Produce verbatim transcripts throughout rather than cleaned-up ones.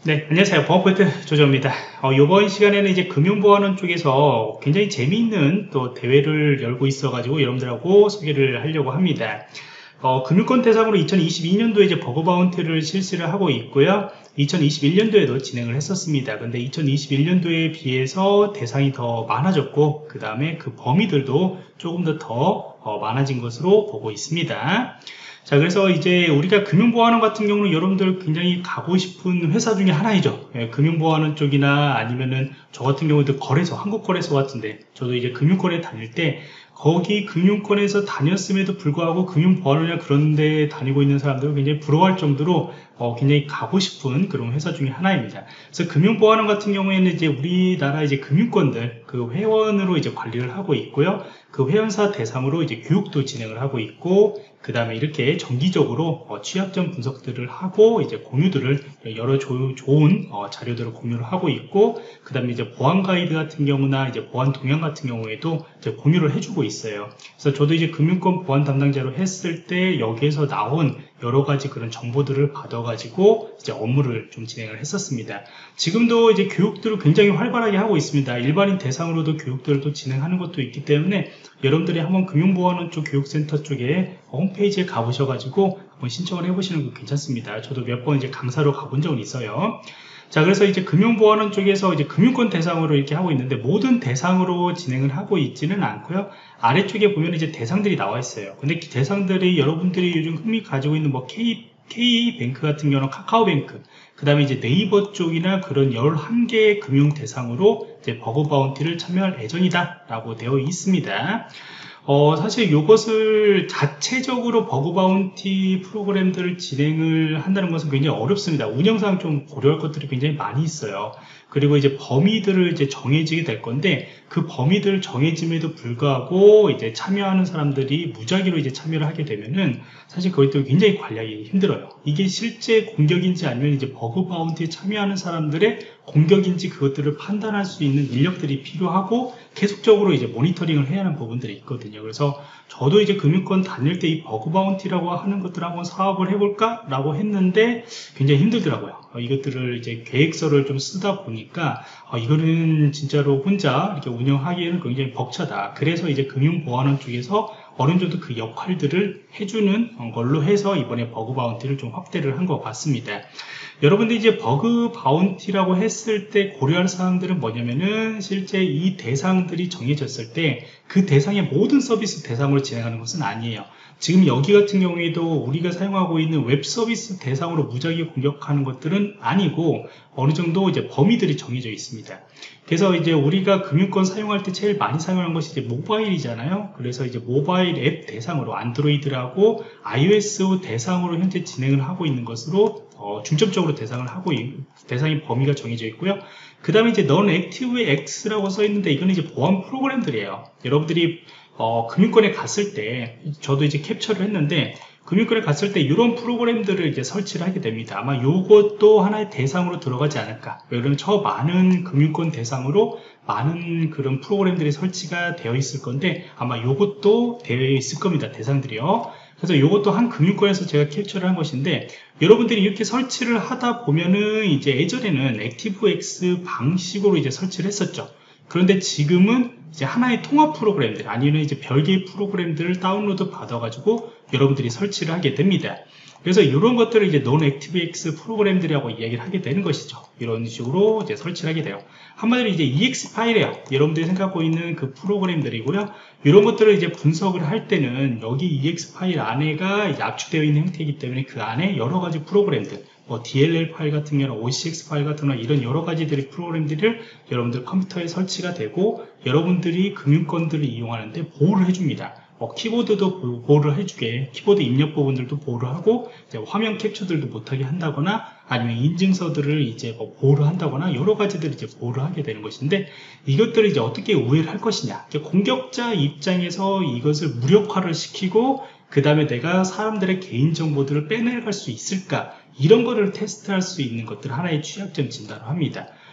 네, 안녕하세요. 보안포인트 조조입니다. 어, 이번 시간에는 이제 금융보안원 쪽에서 굉장히 재미있는 또 대회를 열고 있어가지고 여러분들하고 소개를 하려고 합니다. 어, 금융권 대상으로 이천이십이 년도에 이제 버그 바운티를 실시를 하고 있고요. 이천이십일 년도에도 진행을 했었습니다. 근데 이천이십일 년도에 비해서 대상이 더 많아졌고, 그 다음에 그 범위들도 조금 더 더 어, 많아진 것으로 보고 있습니다. 자, 그래서 이제 우리가 금융보안원 같은 경우는 여러분들 굉장히 가고 싶은 회사 중에 하나이죠. 예, 금융보안원 쪽이나 아니면은 저 같은 경우도 거래소, 한국거래소 같은데, 저도 이제 금융권에 다닐 때 거기 금융권에서 다녔음에도 불구하고 금융보안원이나 그런 데 다니고 있는 사람들은 굉장히 부러워할 정도로 어, 굉장히 가고 싶은 그런 회사 중에 하나입니다. 그래서 금융보안원 같은 경우에는 이제 우리나라 이제 금융권들 그 회원으로 이제 관리를 하고 있고요. 그 회원사 대상으로 이제 교육도 진행을 하고 있고, 그 다음에 이렇게 정기적으로 어, 취약점 분석들을 하고 이제 공유들을 여러 조, 좋은 어, 자료들을 공유를 하고 있고, 그 다음에 이제 보안 가이드 같은 경우나 이제 보안 동향 같은 경우에도 이제 공유를 해주고 있어요. 그래서 저도 이제 금융권 보안 담당자로 했을 때 여기에서 나온 여러 가지 그런 정보들을 받아가지고 이제 업무를 좀 진행을 했었습니다. 지금도 이제 교육들을 굉장히 활발하게 하고 있습니다. 일반인 대상으로도 교육들을 또 진행하는 것도 있기 때문에 여러분들이 한번 금융보안원 쪽 교육센터 쪽에 홈페이지에 가보셔가지고 한번 신청을 해보시는 거 괜찮습니다. 저도 몇 번 이제 강사로 가본 적은 있어요. 자, 그래서 이제 금융보안원 쪽에서 이제 금융권 대상으로 이렇게 하고 있는데 모든 대상으로 진행을 하고 있지는 않고요. 아래쪽에 보면 이제 대상들이 나와 있어요. 근데 그 대상들이 여러분들이 요즘 흥미 가지고 있는 뭐 K, K뱅크 같은 경우는 카카오뱅크, 그 다음에 이제 네이버 쪽이나 그런 열한 개의 금융 대상으로 이제 버그 바운티를 참여할 예정이다 라고 되어 있습니다. 어, 사실 이것을 자체적으로 버그 바운티 프로그램들을 진행을 한다는 것은 굉장히 어렵습니다. 운영상 좀 고려할 것들이 굉장히 많이 있어요. 그리고 이제 범위들을 이제 정해지게 될 건데, 그 범위들 정해짐에도 불구하고 이제 참여하는 사람들이 무작위로 이제 참여를 하게 되면은 사실 그것도 굉장히 관리하기 힘들어요. 이게 실제 공격인지 아니면 이제 버그 바운티에 참여하는 사람들의 공격인지 그것들을 판단할 수 있는 인력들이 필요하고 계속적으로 이제 모니터링을 해야 하는 부분들이 있거든요. 그래서 저도 이제 금융권 다닐 때 이 버그 바운티라고 하는 것들을 한번 사업을 해볼까? 라고 했는데 굉장히 힘들더라고요. 어, 이것들을 이제 계획서를 좀 쓰다 보니까 어, 이거는 진짜로 혼자 이렇게 운영하기에는 굉장히 벅차다. 그래서 이제 금융보안원 쪽에서 어느 정도 그 역할들을 해주는 걸로 해서 이번에 버그 바운티를 좀 확대를 한 것 같습니다. 여러분들이 이제 버그 바운티라고 했을 때 고려할 사항들은 뭐냐면은 실제 이 대상들이 정해졌을 때 그 대상의 모든 서비스 대상으로 진행하는 것은 아니에요. 지금 여기 같은 경우에도 우리가 사용하고 있는 웹 서비스 대상으로 무작위 공격하는 것들은 아니고 어느 정도 이제 범위들이 정해져 있습니다. 그래서 이제 우리가 금융권 사용할 때 제일 많이 사용하는 것이 이제 모바일이잖아요. 그래서 이제 모바일 앱 대상으로 안드로이드라고 iOS 대상으로 현재 진행을 하고 있는 것으로 어, 중점적으로 대상을 하고 대상의 범위가 정해져 있고요. 그 다음에 이제 non-active X라고 써 있는데 이거는 이제 보안 프로그램들이에요. 여러분들이 어, 금융권에 갔을 때 저도 이제 캡처를 했는데 금융권에 갔을 때 이런 프로그램들을 이제 설치를 하게 됩니다. 아마 이것도 하나의 대상으로 들어가지 않을까. 왜냐면 저 많은 금융권 대상으로 많은 그런 프로그램들이 설치가 되어 있을 건데 아마 이것도 되어 있을 겁니다. 대상들이요. 그래서 이것도 한 금융권에서 제가 캡처를 한 것인데 여러분들이 이렇게 설치를 하다 보면은 이제 예전에는 액티브엑스 방식으로 이제 설치를 했었죠. 그런데 지금은 이제 하나의 통합 프로그램들 아니면 이제 별개의 프로그램들을 다운로드 받아가지고 여러분들이 설치를 하게 됩니다. 그래서 이런 것들을 이제 non-ActiveX 프로그램들이라고 이야기를 하게 되는 것이죠. 이런 식으로 이제 설치를 하게 돼요. 한마디로 이제 이엑스 파일이에요. 여러분들이 생각하고 있는 그 프로그램들이고요. 이런 것들을 이제 분석을 할 때는 여기 이엑스 파일 안에가 이제 압축되어 있는 형태이기 때문에 그 안에 여러 가지 프로그램들, 뭐 디엘엘 파일 같은 경우는 오씨엑스 파일 같은 경우는 이런 여러 가지들의 프로그램들을 여러분들 컴퓨터에 설치가 되고 여러분들이 금융권들을 이용하는데 보호를 해줍니다. 뭐 키보드도 보호를 해주게 키보드 입력 부분들도 보호를 하고 이제 화면 캡처들도 못하게 한다거나 아니면 인증서들을 이제 뭐 보호를 한다거나 여러 가지들을 이제 보호를 하게 되는 것인데 이것들을 이제 어떻게 우회를 할 것이냐 공격자 입장에서 이것을 무력화를 시키고 그 다음에 내가 사람들의 개인정보들을 빼내갈 수 있을까 이런 거를 테스트할 수 있는 것들 하나의 취약점 진단을 합니다.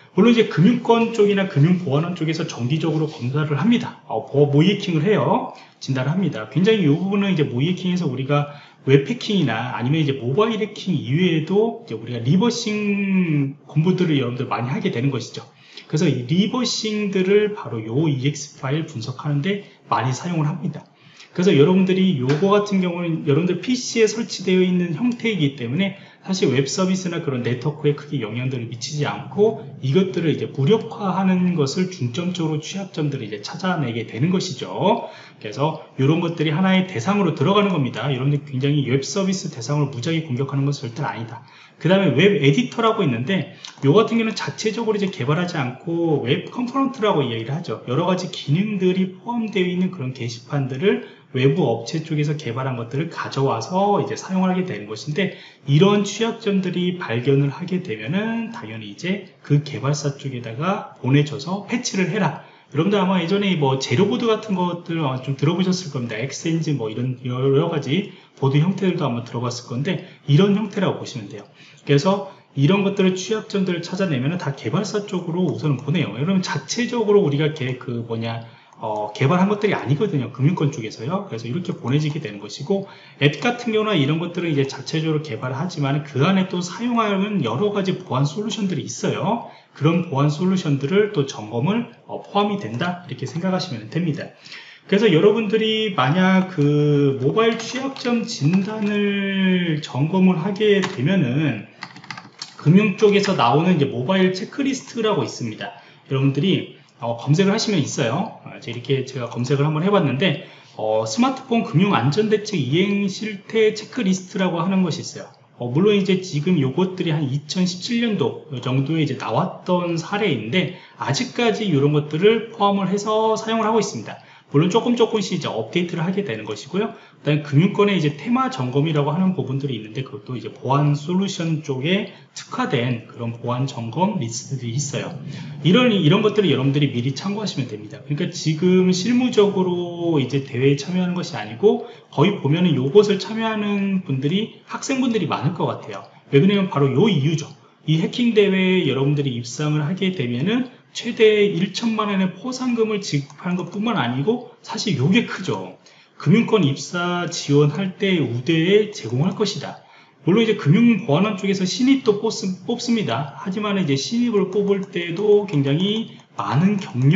물론 이제 금융권 쪽이나 금융보안원 쪽에서 정기적으로 검사를 합니다. 어, 모이해킹을 해요. 진단을 합니다. 굉장히 이 부분은 이제 모이해킹에서 우리가 웹해킹이나 아니면 이제 모바일 해킹 이외에도 이제 우리가 리버싱 공부들을 여러분들 많이 하게 되는 것이죠. 그래서 이 리버싱들을 바로 요 이엑스 파일 분석하는데 많이 사용을 합니다. 그래서 여러분들이 요거 같은 경우는 여러분들 피씨에 설치되어 있는 형태이기 때문에 사실 웹 서비스나 그런 네트워크에 크게 영향들을 미치지 않고 이것들을 이제 무력화하는 것을 중점적으로 취약점들을 이제 찾아내게 되는 것이죠. 그래서 이런 것들이 하나의 대상으로 들어가는 겁니다. 여러분들 굉장히 웹 서비스 대상으로 무작위 공격하는 것은 절대 아니다. 그 다음에 웹 에디터라고 있는데 요 같은 경우는 자체적으로 이제 개발하지 않고 웹 컴포넌트라고 이야기를 하죠. 여러 가지 기능들이 포함되어 있는 그런 게시판들을 외부 업체 쪽에서 개발한 것들을 가져와서 이제 사용하게 되는 것인데, 이런 취약점들이 발견을 하게 되면은 당연히 이제 그 개발사 쪽에다가 보내줘서 패치를 해라. 여러분들 아마 예전에 뭐 제로보드 같은 것들 좀 들어보셨을 겁니다. 엑스엔지 뭐 이런 여러 가지 보드 형태들도 한번 들어봤을 건데, 이런 형태라고 보시면 돼요. 그래서 이런 것들을 취약점들을 찾아내면 다 개발사 쪽으로 우선 보내요. 여러분 자체적으로 우리가 개, 그 뭐냐 어, 개발한 것들이 아니거든요. 금융권 쪽에서요. 그래서 이렇게 보내지게 되는 것이고, 앱 같은 경우나 이런 것들은 이제 자체적으로 개발을 하지만 그 안에 또 사용하는 여러 가지 보안 솔루션들이 있어요. 그런 보안 솔루션들을 또 점검을 어, 포함이 된다. 이렇게 생각하시면 됩니다. 그래서 여러분들이 만약 그 모바일 취약점 진단을 점검을 하게 되면은 금융 쪽에서 나오는 이제 모바일 체크리스트라고 있습니다. 여러분들이 어, 검색을 하시면 있어요. 어, 이렇게 제가 검색을 한번 해봤는데 어, 스마트폰 금융안전대책 이행실태 체크리스트라고 하는 것이 있어요. 어, 물론 이제 지금 요것들이 한 이천십칠 년도 정도에 이제 나왔던 사례인데 아직까지 이런 것들을 포함을 해서 사용을 하고 있습니다. 물론 조금 조금씩 이제 업데이트를 하게 되는 것이고요. 그다음에 금융권에 이제 테마 점검이라고 하는 부분들이 있는데 그것도 이제 보안 솔루션 쪽에 특화된 그런 보안 점검 리스트들이 있어요. 이런 이런 것들을 여러분들이 미리 참고하시면 됩니다. 그러니까 지금 실무적으로 이제 대회에 참여하는 것이 아니고 거의 보면은 요것을 참여하는 분들이 학생분들이 많을 것 같아요. 왜 그러냐면 바로 요 이유죠. 이 해킹 대회에 여러분들이 입상을 하게 되면은 최대 일천만 원의 포상금을 지급하는 것 뿐만 아니고 사실 요게 크죠. 금융권 입사 지원할 때 우대에 제공할 것이다. 물론 이제 금융보안원 쪽에서 신입도 뽑습니다. 하지만 이제 신입을 뽑을 때도 굉장히 많은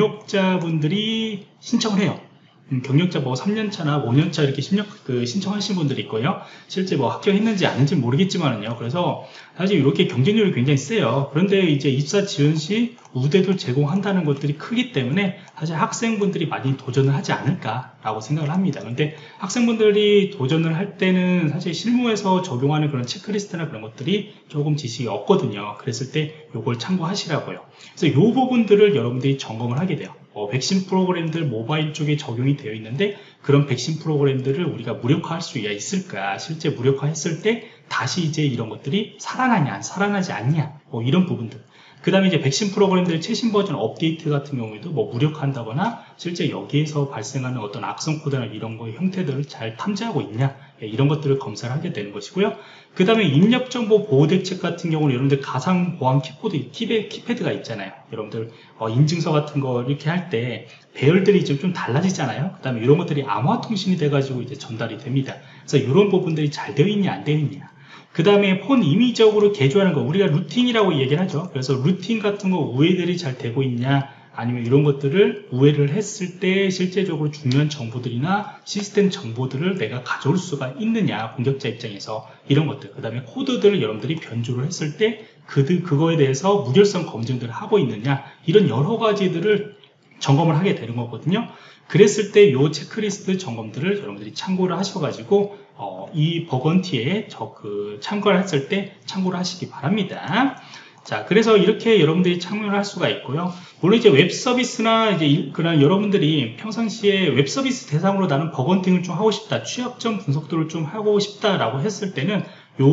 경력자분들이 신청을 해요. 음, 경력자 뭐 삼 년 차나 오 년 차 이렇게 신청, 그 신청하신 분들이 있고요. 실제 뭐 합격했는지 아닌지 모르겠지만은요. 그래서 사실 이렇게 경쟁률이 굉장히 세요. 그런데 이제 입사 지원 시 우대도 제공한다는 것들이 크기 때문에 사실 학생분들이 많이 도전을 하지 않을까라고 생각을 합니다. 그런데 학생분들이 도전을 할 때는 사실 실무에서 적용하는 그런 체크리스트나 그런 것들이 조금 지식이 없거든요. 그랬을 때 이걸 참고하시라고요. 그래서 이 부분들을 여러분들이 점검을 하게 돼요. 어, 백신 프로그램들 모바일 쪽에 적용이 되어 있는데 그런 백신 프로그램들을 우리가 무력화할 수 있을까? 실제 무력화했을 때 다시 이제 이런 것들이 살아나냐, 살아나지 않냐, 뭐 이런 부분들. 그 다음에 이제 백신 프로그램들 최신 버전 업데이트 같은 경우에도 뭐 무력화한다거나 실제 여기에서 발생하는 어떤 악성 코드나 이런 거의 형태들을 잘 탐지하고 있냐, 이런 것들을 검사를 하게 되는 것이고요. 그 다음에 입력정보 보호대책 같은 경우는 여러분들 가상 보안 키보드, 키배, 키패드가 있잖아요. 여러분들 어, 인증서 같은 거 이렇게 할 때 배열들이 좀, 좀 달라지잖아요. 그 다음에 이런 것들이 암호화 통신이 돼가지고 이제 전달이 됩니다. 그래서 이런 부분들이 잘 되어 있냐, 안 되어 있냐. 그 다음에 폰 임의적으로 개조하는 거, 우리가 루팅이라고 얘기를 하죠. 그래서 루팅 같은 거 우회들이 잘 되고 있냐, 아니면 이런 것들을 우회를 했을 때 실제적으로 중요한 정보들이나 시스템 정보들을 내가 가져올 수가 있느냐, 공격자 입장에서 이런 것들. 그 다음에 코드들을 여러분들이 변조를 했을 때 그, 그거에 대해서 무결성 검증들을 하고 있느냐, 이런 여러 가지들을 점검을 하게 되는 거거든요. 그랬을 때 이 체크리스트 점검들을 여러분들이 참고를 하셔가지고 어, 이 버건티에 저 그 참고를 했을 때 참고를 하시기 바랍니다. 자, 그래서 이렇게 여러분들이 참여를 할 수가 있고요. 물론 이제 웹 서비스나 이제 그런 여러분들이 평상시에 웹 서비스 대상으로 나는 버건팅을 좀 하고 싶다, 취약점 분석들을 좀 하고 싶다라고 했을 때는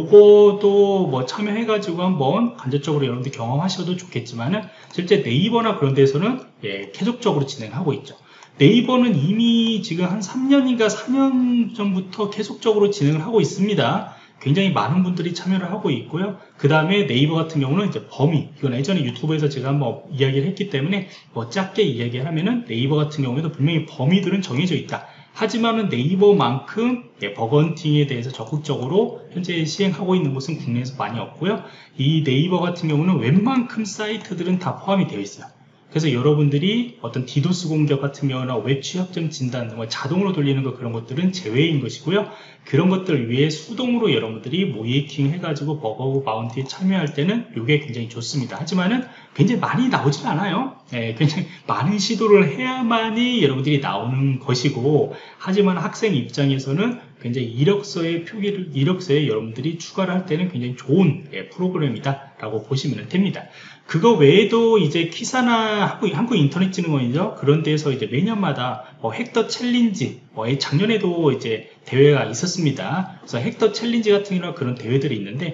요거도 뭐 참여해가지고 한번 간접적으로 여러분들 경험하셔도 좋겠지만은 실제 네이버나 그런 데서는 예, 계속적으로 진행하고 있죠. 네이버는 이미 지금 한 삼 년인가 사 년 전부터 계속적으로 진행을 하고 있습니다. 굉장히 많은 분들이 참여를 하고 있고요. 그 다음에 네이버 같은 경우는 이제 범위, 이건 예전에 유튜브에서 제가 한번 이야기를 했기 때문에 뭐 짧게 이야기를 하면은 네이버 같은 경우에도 분명히 범위들은 정해져 있다. 하지만은 네이버만큼 예, 버건팅에 대해서 적극적으로 현재 시행하고 있는 곳은 국내에서 많이 없고요. 이 네이버 같은 경우는 웬만큼 사이트들은 다 포함이 되어 있어요. 그래서 여러분들이 어떤 디도스 공격 같은 경우나 웹 취약점 진단, 뭐 자동으로 돌리는 거 그런 것들은 제외인 것이고요. 그런 것들 위해 수동으로 여러분들이 모이킹 해가지고 버그 바운티에 참여할 때는 이게 굉장히 좋습니다. 하지만은 굉장히 많이 나오진 않아요. 예, 굉장히 많은 시도를 해야만이 여러분들이 나오는 것이고, 하지만 학생 입장에서는 굉장히 이력서의 표기를, 이력서에 여러분들이 추가를 할 때는 굉장히 좋은 예, 프로그램이다 라고 보시면 됩니다. 그거 외에도 이제 키사나 한국, 한국인터넷진흥원이죠. 그런 데에서 이제 매년마다 뭐 헥터 챌린지, 뭐 작년에도 이제 대회가 있었습니다. 그래서 헥터 챌린지 같은 이런 그런 대회들이 있는데,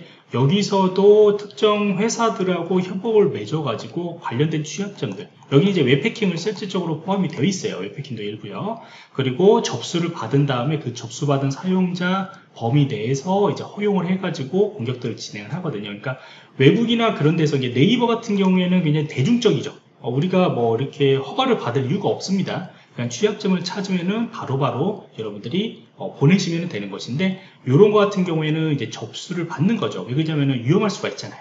여기서도 특정 회사들하고 협업을 맺어가지고 관련된 취약점들, 여기 이제 웹해킹을 실질적으로 포함이 되어 있어요. 웹해킹도 일부요. 그리고 접수를 받은 다음에 그 접수받은 사용자 범위 내에서 이제 허용을 해가지고 공격들을 진행을 하거든요. 그러니까 외국이나 그런 데서 이제 네이버 같은 경우에는 굉장히 대중적이죠. 어, 우리가 뭐 이렇게 허가를 받을 이유가 없습니다. 그냥 취약점을 찾으면은 바로바로 여러분들이 어, 보내시면 되는 것인데, 이런 거 같은 경우에는 이제 접수를 받는 거죠. 왜 그러냐면은 위험할 수가 있잖아요.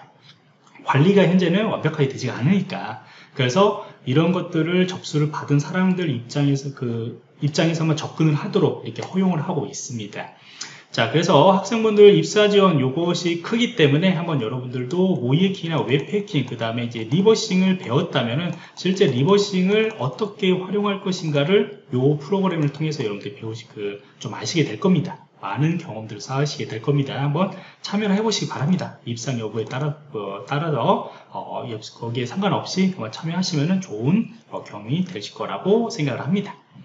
관리가 현재는 완벽하게 되지가 않으니까. 그래서 이런 것들을 접수를 받은 사람들 입장에서 그 입장에서만 접근을 하도록 이렇게 허용을 하고 있습니다. 자, 그래서 학생분들 입사 지원 요것이 크기 때문에 한번 여러분들도 모이해킹이나 웹해킹, 그 다음에 이제 리버싱을 배웠다면은 실제 리버싱을 어떻게 활용할 것인가를 요 프로그램을 통해서 여러분들이 배우시, 그, 좀 아시게 될 겁니다. 많은 경험들을 쌓으시게 될 겁니다. 한번 참여를 해보시기 바랍니다. 입상 여부에 따라, 어, 따라서, 어, 거기에 상관없이 한번 참여하시면은 좋은 어, 경험이 되실 거라고 생각을 합니다.